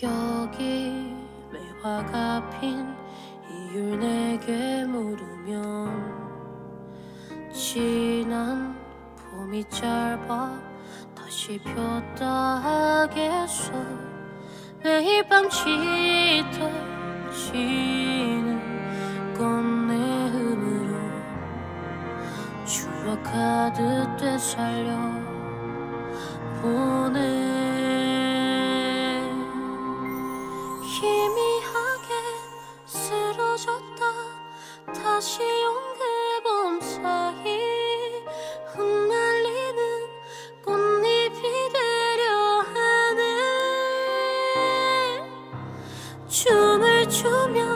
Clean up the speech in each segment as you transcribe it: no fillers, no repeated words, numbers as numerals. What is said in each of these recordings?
여기 왜 화가 핀 이유를 내게 물으면 지난 봄이 짧아 다시 폈다 하겠어. 매일 밤 짙어지는 꽃내음으로 추억 가득 되살려 보내. 희미하게 쓰러졌다 다시 온 그 봄 사이 흩날리는 꽃잎이 되려 하네. 춤을 추며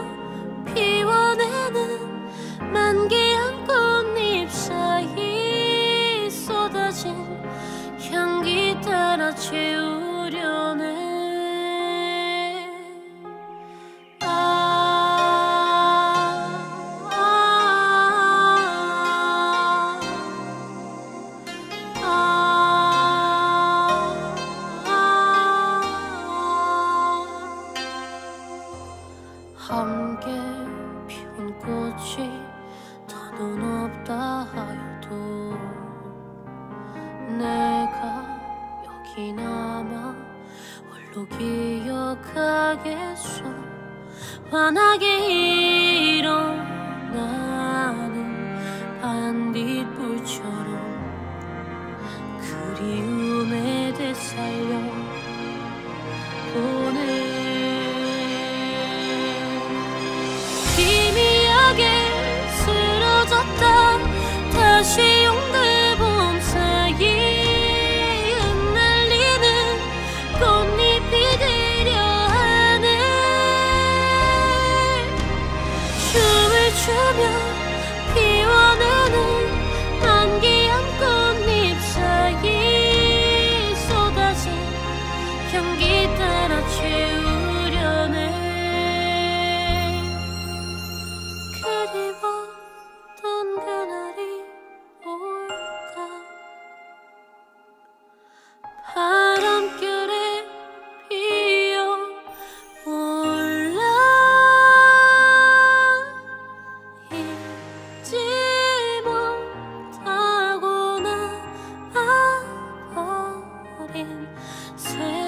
피워내는 만개한 꽃잎 사이 쏟아진 향기 따라 채우려네. 함께 피운 꽃이 더는 없다 하여도 내가 여기 남아 홀로 기억하겠어. 환하게 일어나는 반딧불처럼 그리움에 되살려 보내. 희미하게 쓰러졌다 다시 온 그 봄 사이 흩날리는 꽃잎이 되려 하네. 춤을 추며 피워내는 만개한 꽃잎 사이 쏟아진 향기 따라 채우려네. 그리웠던 그날이 올까. 바람결에 피어올라 잊지 못하고 남아버린